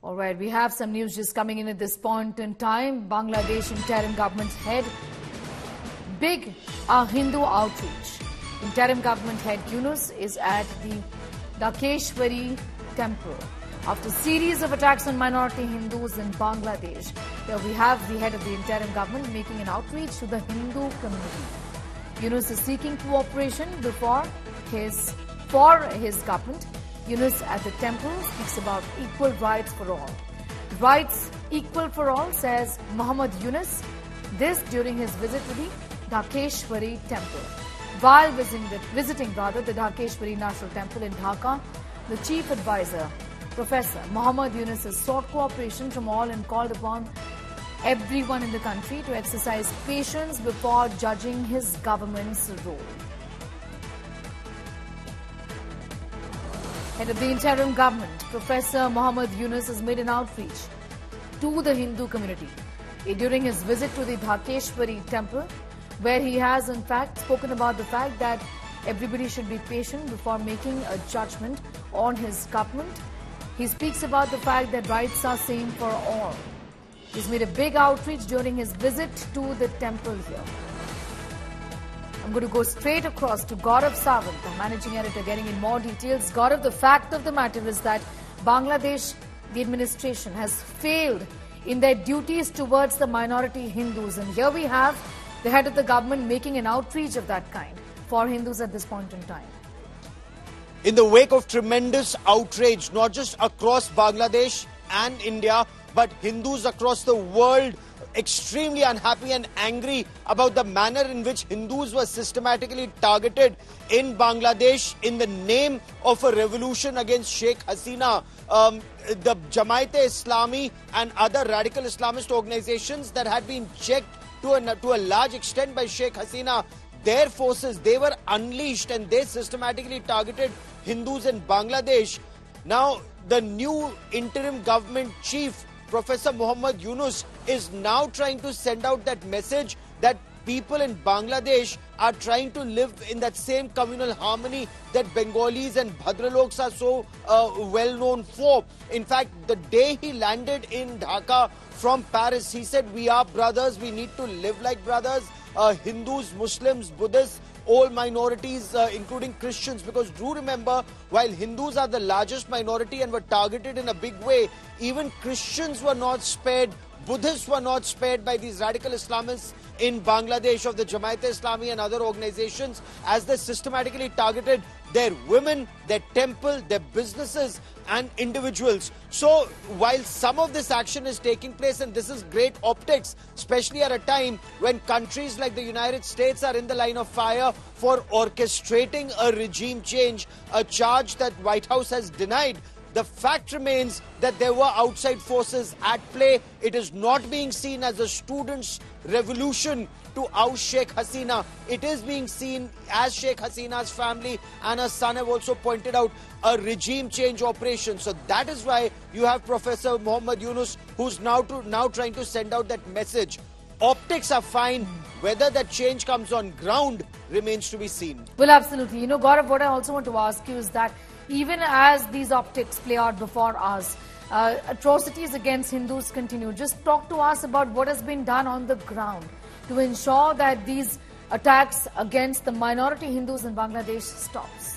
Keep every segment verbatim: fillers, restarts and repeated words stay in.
All right, we have some news just coming in at this point in time. Bangladesh interim government's head, big uh, Hindu outreach. Interim government head Yunus is at the Dhakeshwari temple after a series of attacks on minority Hindus in Bangladesh. Here we have the head of the interim government making an outreach to the Hindu community. Yunus is seeking cooperation before his, for his government. Yunus at the temple speaks about equal rights for all. Rights equal for all, says Muhammad Yunus. This during his visit to the Dhakeshwari temple. While visiting the, visiting rather the Dhakeshwari National Temple in Dhaka, the chief advisor, Professor Muhammad Yunus, has sought cooperation from all and called upon everyone in the country to exercise patience before judging his government's role. Head of the interim government, Professor Muhammad Yunus, has made an outreach to the Hindu community during his visit to the Dhakeshwari temple, where he has in fact spoken about the fact that everybody should be patient before making a judgment on his government. He speaks about the fact that rights are same for all. He's made a big outreach during his visit to the temple here. I'm going to go straight across to Gaurav Sawant, the managing editor, getting in more details. Gaurav, the fact of the matter is that Bangladesh, the administration, has failed in their duties towards the minority Hindus. And here we have the head of the government making an outreach of that kind for Hindus at this point in time. In the wake of tremendous outrage, not just across Bangladesh and India, but Hindus across the world extremely unhappy and angry about the manner in which Hindus were systematically targeted in Bangladesh in the name of a revolution against Sheikh Hasina. Um, the Jamaat-e-Islami and other radical Islamist organizations that had been checked to a, to a large extent by Sheikh Hasina, their forces, they were unleashed and they systematically targeted Hindus in Bangladesh. Now, the new interim government chief, Professor Muhammad Yunus, is now trying to send out that message that people in Bangladesh are trying to live in that same communal harmony that Bengalis and Bhadraloks are so uh, well known for. In fact, the day he landed in Dhaka from Paris, he said, we are brothers, we need to live like brothers. Uh, Hindus, Muslims, Buddhists, all minorities, uh, including Christians, because do remember, while Hindus are the largest minority and were targeted in a big way, even Christians were not spared, Buddhists were not spared by these radical Islamists in Bangladesh of the Jamaat-e-Islami and other organizations, as they systematically targeted their women, their temple, their businesses and individuals. So while some of this action is taking place, and this is great optics, especially at a time when countries like the United States are in the line of fire for orchestrating a regime change, a charge that White House has denied, the fact remains that there were outside forces at play. It is not being seen as a students' revolution to oust Sheikh Hasina. It is being seen, as Sheikh Hasina's family and her son have also pointed out, a regime change operation. So that is why you have Professor Muhammad Yunus, who's now to, now trying to send out that message. Optics are fine. Whether that change comes on ground remains to be seen. Well, absolutely. You know, Gaurav, what I also want to ask you is that even as these optics play out before us, uh, atrocities against Hindus continue. Just talk to us about what has been done on the ground to ensure that these attacks against the minority Hindus in Bangladesh stops.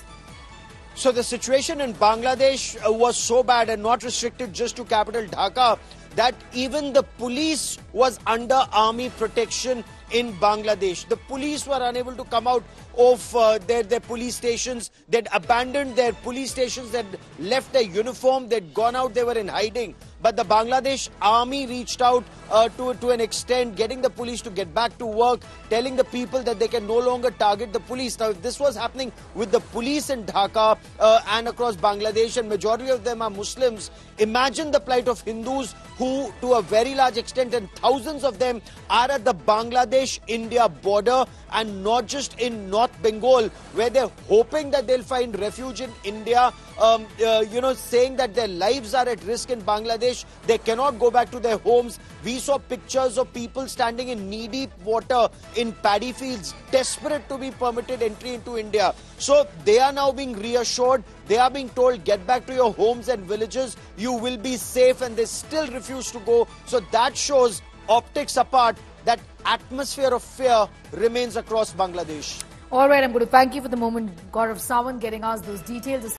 So the situation in Bangladesh uh, was so bad, and not restricted just to capital Dhaka, that even the police was under army protection in Bangladesh. The police were unable to come out of uh, their, their police stations. They'd abandoned their police stations, they'd left their uniform, they'd gone out, they were in hiding. But the Bangladesh army reached out uh, to, to an extent, getting the police to get back to work, telling the people that they can no longer target the police. Now, if this was happening with the police in Dhaka uh, and across Bangladesh, and majority of them are Muslims, imagine the plight of Hindus who, to a very large extent, and thousands of them, are at the Bangladesh-India border, and not just in North Bengal, where they're hoping that they'll find refuge in India. um, uh, you know, saying that their lives are at risk in Bangladesh. They cannot go back to their homes. We saw pictures of people standing in knee-deep water in paddy fields, desperate to be permitted entry into India. So they are now being reassured. They are being told, get back to your homes and villages. You will be safe, and they still refuse to go. So that shows, optics apart, that atmosphere of fear remains across Bangladesh. All right, I'm going to thank you for the moment, Gaurav Sawant, getting us those details.